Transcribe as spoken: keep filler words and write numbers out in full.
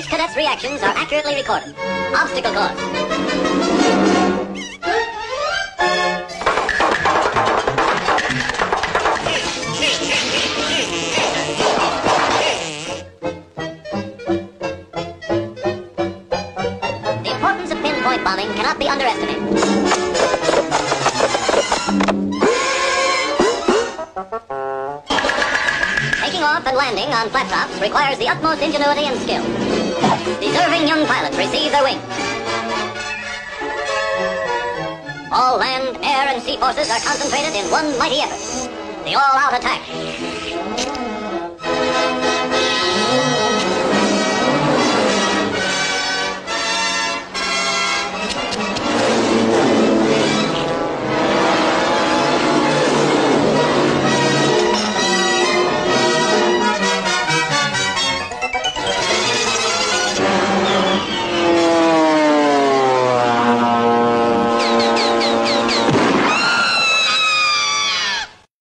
Each cadet's reactions are accurately recorded. Obstacle course. The importance of pinpoint bombing cannot be underestimated. Taking off and landing on flat tops requires the utmost ingenuity and skill. Deserving young pilots receive their wings. All land, air, and sea forces are concentrated in one mighty effort. The all-out attack.